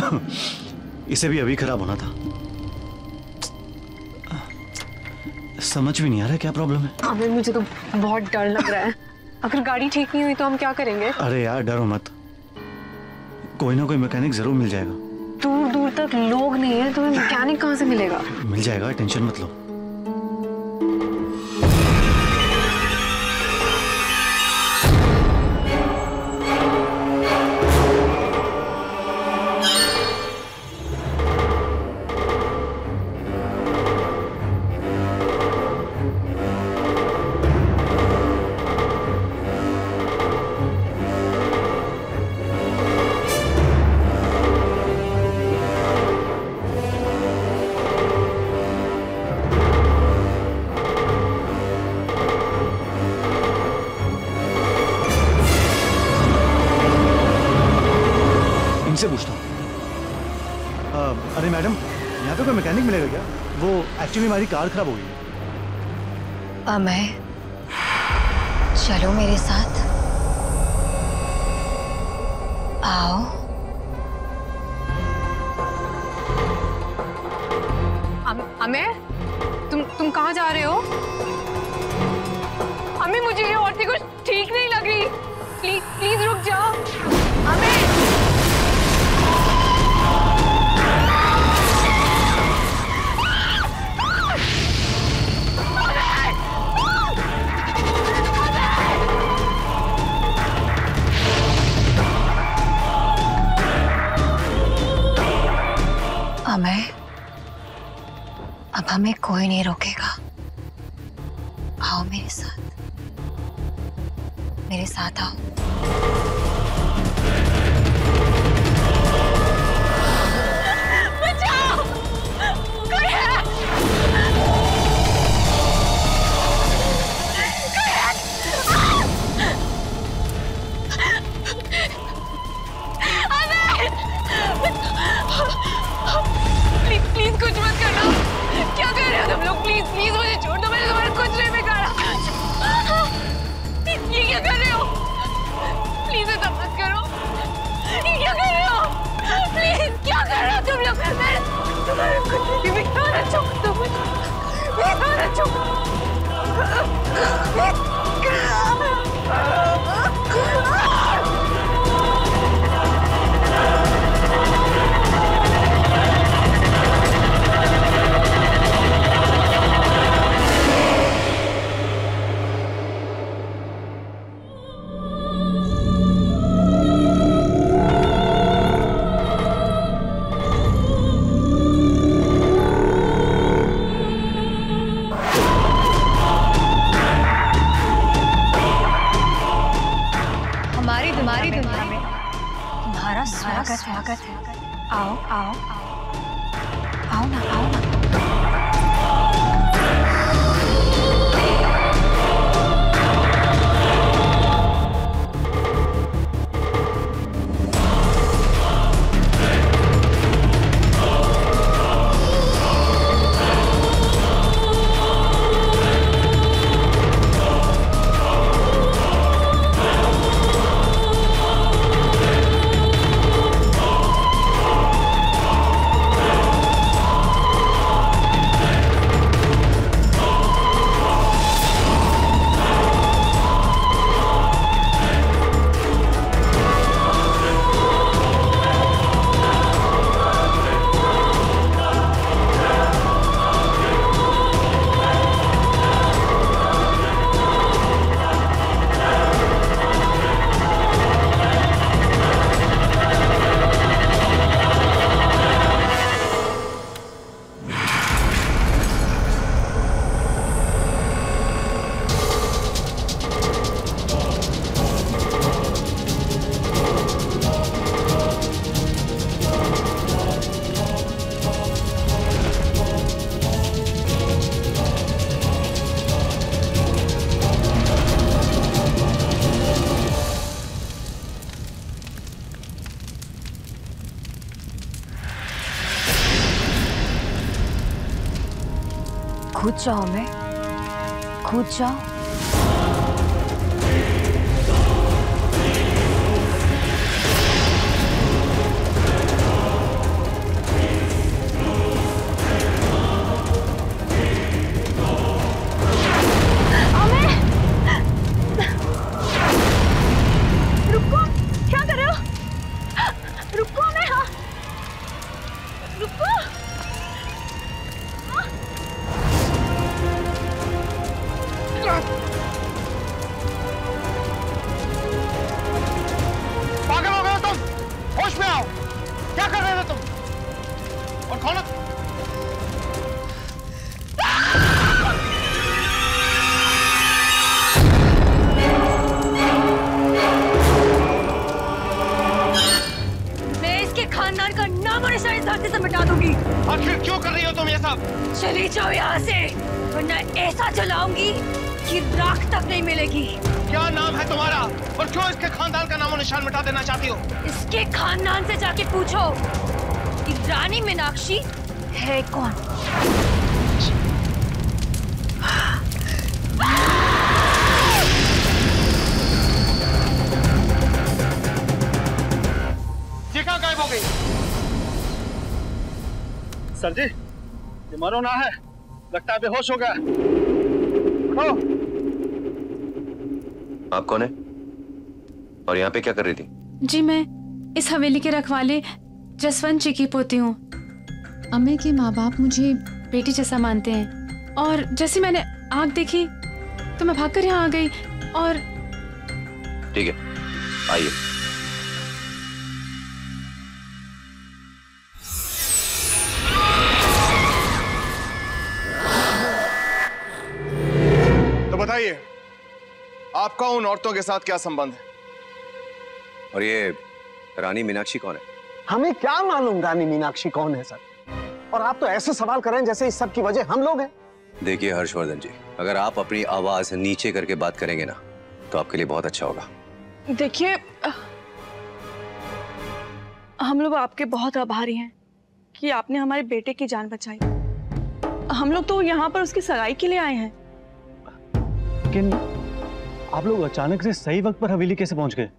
इसे भी अभी खराब होना था। समझ भी नहीं आ रहा क्या प्रॉब्लम है। आमिर मुझे तो बहुत डर लग रहा है। अगर गाड़ी ठीक नहीं हुई तो हम क्या करेंगे? अरे यार डरो मत, कोई ना कोई मैकेनिक जरूर मिल जाएगा। दूर दूर तक लोग नहीं है, तुम्हें मैकेनिक कहाँ से मिलेगा? मिल जाएगा, टेंशन मत लो। इनसे पूछता हूँ। अरे मैडम, यहाँ पे कोई मैकेनिक मिलेगा क्या? वो एक्चुअली हमारी कार खराब हो गई है। अमय, चलो मेरे साथ, आओ। अमय, तुम कहाँ जा रहे हो? अमय, मुझे ये औरतें कुछ ठीक नहीं लग रही। प्लीज प्लीज रुक जाओ। अमय, अमय, अब हमें कोई नहीं रोकेगा। आओ मेरे साथ आओ। बचाओ, कोई है? प्लीज कुछ मत करना। क्या कर रहे हो तुम लोग? प्लीज प्लीज मुझे छोड़ दो, मैंने तुम्हारा कुछ नहीं बिगाड़ा। ये क्या कर रहे हो? प्लीज ऐसा मत करो। ये क्या कर रहे हो? प्लीज क्या कर रहे हो तुम लोग? मैंने तुम्हारा कुछ नहीं बिगाड़ा। छोड़ दो मुझे, छोड़ दो। हमारी दुनिया में तुम्हारा स्वागत है। आओ आओ आओ, आओ ना, आओ ना। कूद जाओ, मैं कूद जाओ। धरती से मिटा दूंगी। आखिर क्यों कर रही हो तुम ये सब? चली जाओ यहाँ से, वरना ऐसा जलाऊंगी कि राख तक नहीं मिलेगी। क्या नाम है तुम्हारा और क्यों इसके खानदान का नामो निशान मिटा देना चाहती हो? इसके खानदान से जाके पूछो कि रानी मीनाक्षी है कौन। ये कहाँ गायब हो गई? सर जी, ये मरो ना है, लगता है बेहोश हो गया। आप कौन है और यहाँ पे क्या कर रही थी? जी मैं इस हवेली के रखवाले जसवंत जी की पोती हूँ। अम्मे के माँ बाप मुझे बेटी जैसा मानते हैं और जैसे मैंने आग देखी तो मैं भागकर यहाँ आ गई। और ठीक है, आइए। तो बताइए, आपका उन औरतों के साथ क्या संबंध है? और ये रानी मीनाक्षी कौन है? हमें क्या मालूम रानी मीनाक्षी कौन है सर, और आप तो ऐसे सवाल कर रहे हैं जैसे इस सब की वजह हम लोग हैं। देखिए हर्षवर्धन जी, अगर आप अपनी आवाज नीचे करके बात करेंगे ना तो आपके लिए बहुत अच्छा होगा। देखिए, हम लोग आपके बहुत आभारी हैं कि आपने हमारे बेटे की जान बचाई। हम लोग तो यहाँ पर उसकी सगाई के लिए आए हैं। लेकिन आप लोग अचानक से सही वक्त पर हवेली कैसे पहुंच गए?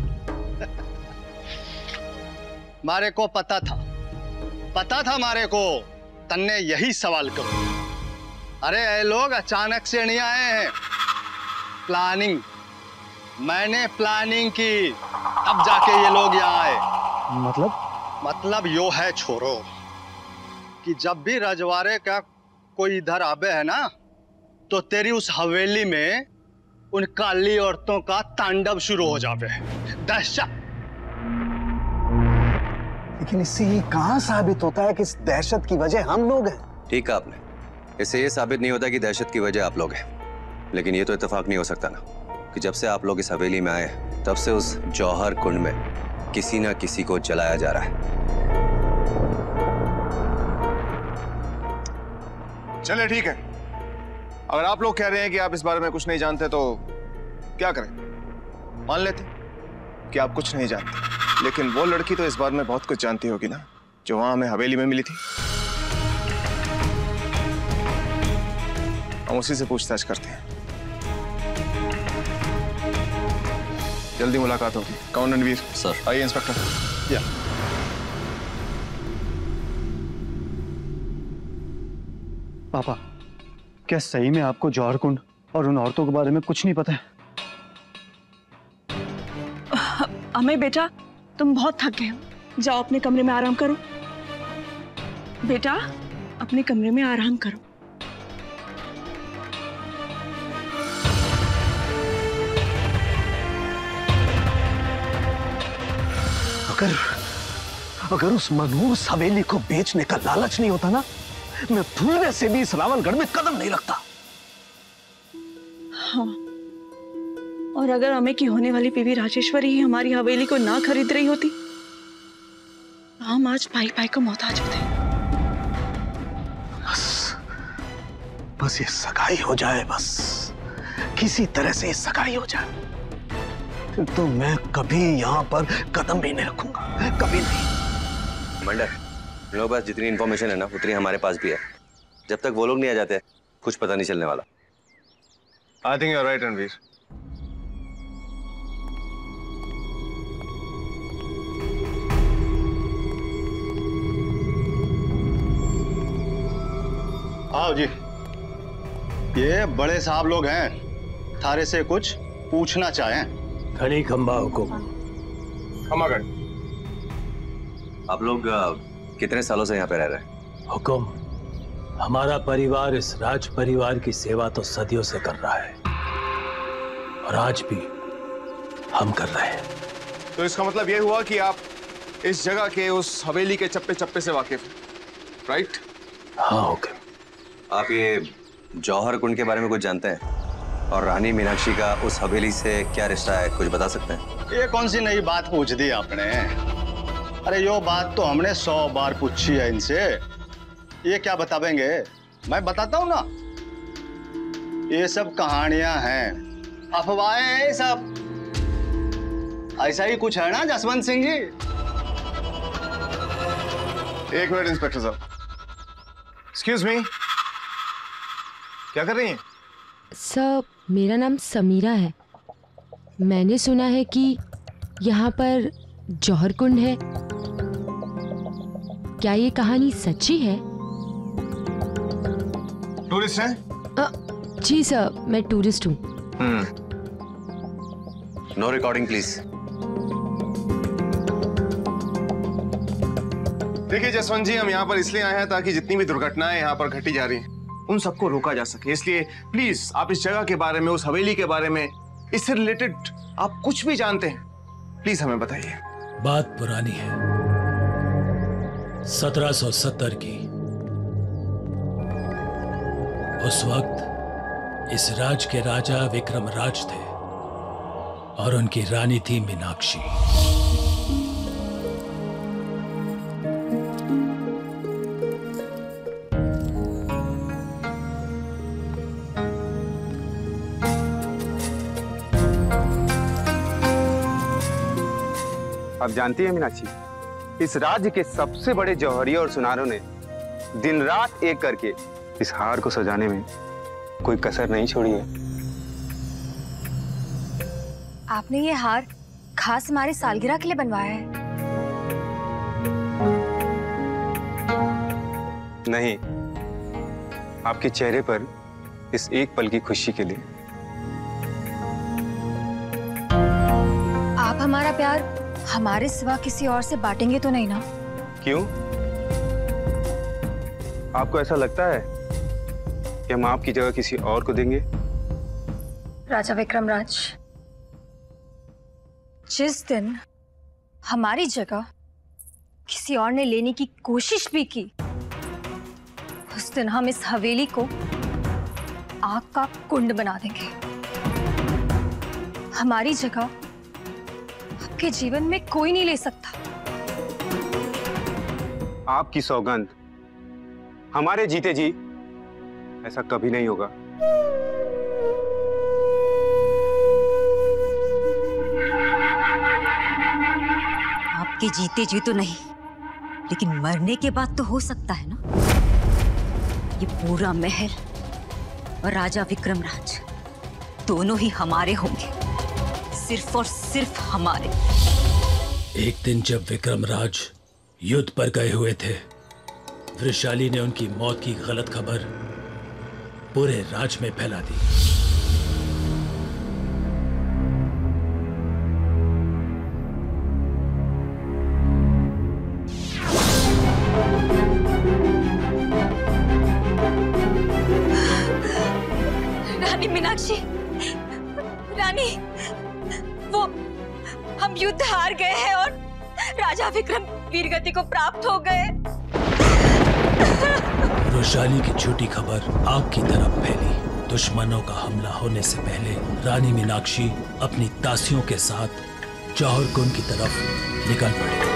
मारे को पता था मारे को, तन्ने यही सवाल करो। अरे ये लोग अचानक से नहीं आए हैं, प्लानिंग, मैंने प्लानिंग की, अब जाके ये लोग यहाँ आए। मतलब यो है छोरो कि जब भी रजवाड़े का कोई इधर आवे है ना तो तेरी उस हवेली में उन काली औरतों का तांडव शुरू हो जावे, दहशत। लेकिन इससे ये कहाँ साबित होता है कि इस दहशत की वजह हम लोग हैं? ठीक कहा आपने, इससे ये साबित नहीं होता कि दहशत की वजह आप लोग हैं। लेकिन ये तो इत्तेफाक नहीं हो सकता ना कि जब से आप लोग इस हवेली में आए तब से उस जौहर कुंड में किसी ना किसी को जलाया जा रहा है। चलिए ठीक है, अगर आप लोग कह रहे हैं कि आप इस बारे में कुछ नहीं जानते तो क्या करें, मान लेते कि आप कुछ नहीं जानते, लेकिन वो लड़की तो इस बारे में बहुत कुछ जानती होगी ना, जो वहां हमें हवेली में मिली थी। हम उसी से पूछताछ करते हैं, जल्दी मुलाकात होगी। कौन रणवीर? सर। आइए इंस्पेक्टर। या पापा, क्या सही में आपको जौहर कुंड और उन औरतों के बारे में कुछ नहीं पता है? हमें बेटा, तुम बहुत थक गए हो, जाओ अपने कमरे में आराम करो। बेटा, अपने कमरे में आराम करो। अगर उस मनहूस हवेली को बेचने का लालच नहीं होता ना, मैं भूलने से भी इस रावणगढ़ में कदम नहीं रखता। हाँ, और अगर अमे की होने वाली बीवी राजेश्वरी ही हमारी हवेली को ना खरीद रही होती तो हम आज भाई भाई को मोहताज होते। बस ये सगाई हो जाए, बस किसी तरह से ये सगाई हो जाए, फिर तो मैं कभी यहाँ पर कदम भी नहीं रखूंगा, कभी नहीं। मंडर, मेरे पास जितनी इन्फॉर्मेशन है ना उतनी हमारे पास भी है। जब तक वो लोग नहीं आ जाते कुछ पता नहीं चलने वाला। I think you are right Ranveer. आओ जी, ये बड़े साहब लोग हैं, थारे से कुछ पूछना चाहें। खड़ी खंबा हुकुम। खमागढ़। आप लोग कितने सालों से यहाँ पे रह रहे हैं? हुकुम, हमारा परिवार इस राज परिवार की सेवा तो सदियों से कर रहा है और आज भी हम कर रहे हैं। तो इसका मतलब यह हुआ कि आप इस जगह के उस हवेली के चप्पे चप्पे से वाकिफ हैं, राइट? हाँ हुकुम। आप ये जौहर कुंड के बारे में कुछ जानते हैं? और रानी मीनाक्षी का उस हवेली से क्या रिश्ता है, कुछ बता सकते हैं? ये कौन सी नई बात पूछ दी आपने? अरे यो बात तो हमने 100 बार पूछी है इनसे, ये क्या बतावेंगे? मैं बताता हूं ना, ये सब कहानियां हैं, अफवाहें हैं सब। ऐसा ही कुछ है ना जसवंत सिंह जी? एक मिनट इंस्पेक्टर साहब, एक्सक्यूज मी, क्या कर रही हैं? सर, मेरा नाम समीरा है। मैंने सुना है कि यहाँ पर जौहर कुंड है। क्या ये कहानी सच्ची है? टूरिस्ट हैं? जी सर, मैं टूरिस्ट हूँ। No recording please. देखिए जसवंत जी, हम यहाँ पर इसलिए आए हैं ताकि जितनी भी दुर्घटनाएं यहाँ पर घटी जा रही हैं उन सबको रोका जा सके। इसलिए प्लीज आप इस जगह के बारे में, उस हवेली के बारे में, इससे रिलेटेड आप कुछ भी जानते हैं, प्लीज हमें बताइए। बात पुरानी है, 1770 की। उस वक्त इस राज के राजा विक्रम राज थे और उनकी रानी थी मीनाक्षी। आप जानती हैं मीनाक्षी, इस राज्य के सबसे बड़े जौहरिया और सुनारों ने दिन रात एक करके इस हार को सजाने में कोई कसर नहीं छोड़ी है। आपने ये हार खास हमारे सालगिरह के लिए बनवाया है? नहीं, आपके चेहरे पर इस एक पल की खुशी के लिए। आप हमारा प्यार हमारे सिवा किसी और से बांटेंगे तो नहीं ना? क्यों? आपको ऐसा लगता है कि हम आपकी जगह किसी और को देंगे? राजा विक्रम राज, जिस दिन हमारी जगह किसी और ने लेने की कोशिश भी की, उस दिन हम इस हवेली को आग का कुंड बना देंगे। हमारी जगह आपके जीवन में कोई नहीं ले सकता। आपकी सौगंध, हमारे जीते जी ऐसा कभी नहीं होगा। आपके जीते जी तो नहीं, लेकिन मरने के बाद तो हो सकता है ना। ये पूरा महल और राजा विक्रम राज दोनों ही हमारे होंगे, सिर्फ और सिर्फ हमारे। एक दिन जब विक्रम राज युद्ध पर गए हुए थे, वृषाली ने उनकी मौत की गलत खबर पूरे राज में फैला दी। रानी मीनाक्षी, रानी, वो हम युद्ध हार गए हैं और राजा विक्रम वीरगति को प्राप्त हो गए। वृषाली की झूठी खबर आग की तरफ फैली। दुश्मनों का हमला होने से पहले रानी मीनाक्षी अपनी दासियों के साथ जौहर कुंड की तरफ निकल पड़ी।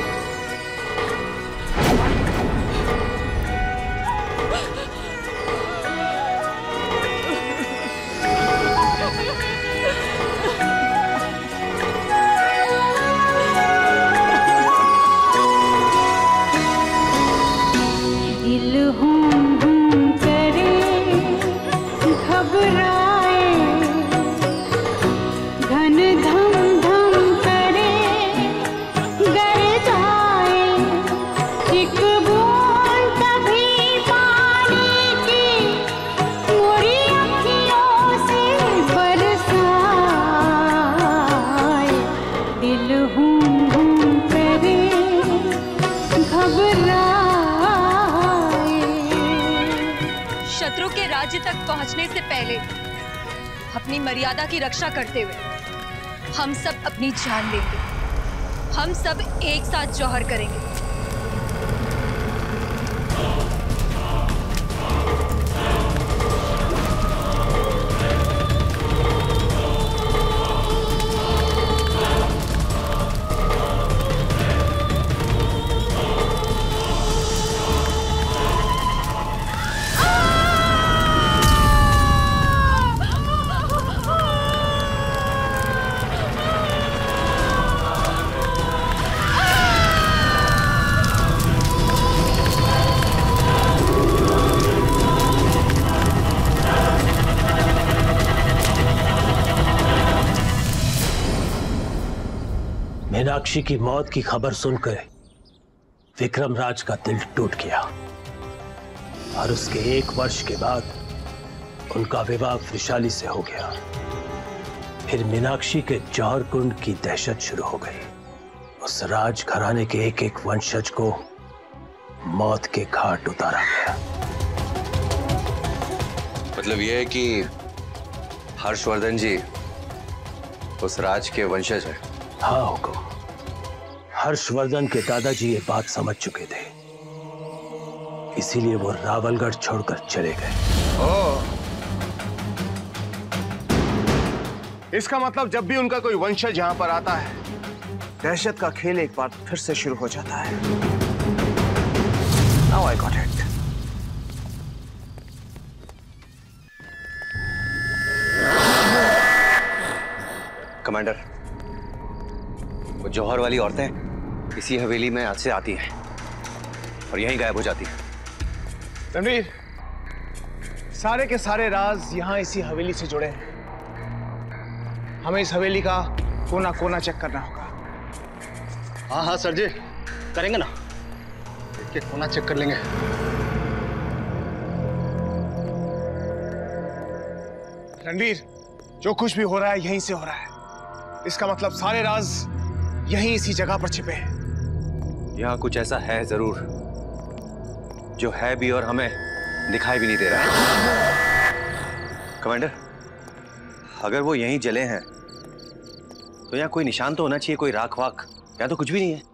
शत्रु के राज्य तक पहुंचने से पहले अपनी मर्यादा की रक्षा करते हुए हम सब अपनी जान देंगे। हम सब एक साथ जौहर करेंगे। मीनाक्षी की मौत की खबर सुनकर विक्रमराज का दिल टूट गया और उसके 1 वर्ष के बाद उनका विवाह वैशाली से हो गया। फिर मीनाक्षी के जौहर कुंड की दहशत शुरू हो गई। उस राज घराने के एक एक वंशज को मौत के घाट उतारा गया। मतलब यह है कि हर्षवर्धन जी उस राज के वंशज हैं। हाँ हुकुम, हर्षवर्धन के दादाजी ये बात समझ चुके थे, इसीलिए वो रावलगढ़ छोड़कर चले गए। ओह, इसका मतलब जब भी उनका कोई वंशज यहां पर आता है, दहशत का खेल एक बार फिर से शुरू हो जाता है। Now I got it. Commander, वो जौहर वाली औरतें इसी हवेली में आज से आती हैं और यहीं गायब हो जाती हैं। रणवीर, सारे के सारे राज यहाँ इसी हवेली से जुड़े हैं। हमें इस हवेली का कोना कोना चेक करना होगा। हाँ हाँ सर जी, करेंगे ना, एक एक कोना चेक कर लेंगे। रणवीर, जो कुछ भी हो रहा है यहीं से हो रहा है। इसका मतलब सारे राज यहीं इसी जगह पर छिपे हैं। यहाँ कुछ ऐसा है जरूर जो है भी और हमें दिखाई भी नहीं दे रहा है। कमांडर, अगर वो यहीं जले हैं तो यहाँ कोई निशान तो होना चाहिए, कोई राख वाख। यहाँ तो कुछ भी नहीं है।